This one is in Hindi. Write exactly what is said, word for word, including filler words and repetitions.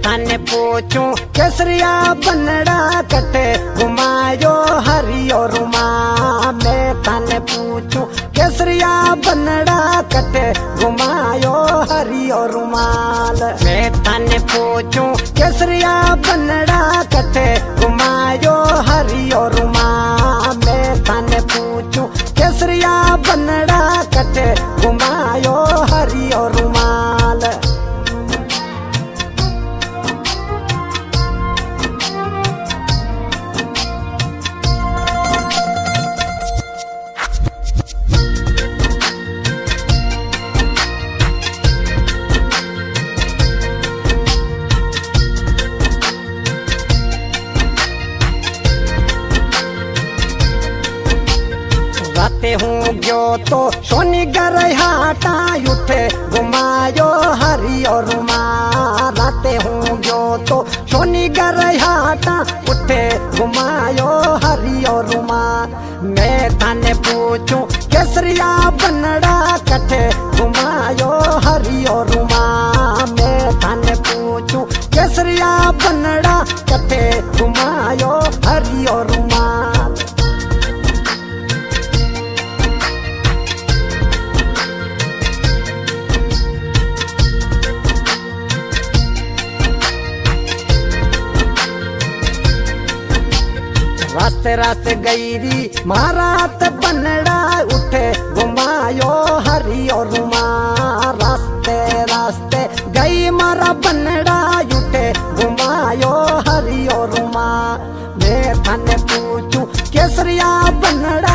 थाने पूछूं केसरिया बनड़ा कटे घुमायो हरियो रुमा। मैं थाने पूछूं केसरिया बनड़ा कटे घुमायो हरियो रुमाल। मैं थाने पूछूं केसरिया बनड़ा कटे घुमायो हरियो रुमा। मैं थाने पूछूं केसरिया बनड़ा कटे घुमायो हरियो रुमाल। राते हूँ गयो तो सोनी घर हाटा उठे घुमायो हरियो रुमा। राते हूँ गयो तो सोनी घर हाटा उठे घुमायो हरियो रुमा। मैं थाने पूछूं केसरिया बनड़ा कटे घुमायो हरियो रुमा। मैं थाने पूछूं केसरिया बनड़ा कटे घुमायो हरियो रुमा। रास्ते रास्ते गईरी महारात बनड़ा उठे घुमायो हरियो रुमा। रास्ते रास्ते गई मारा बनड़ा उठे घुमायो हरियो रुमा। मैं थाने पूछूं केसरिया बनड़ा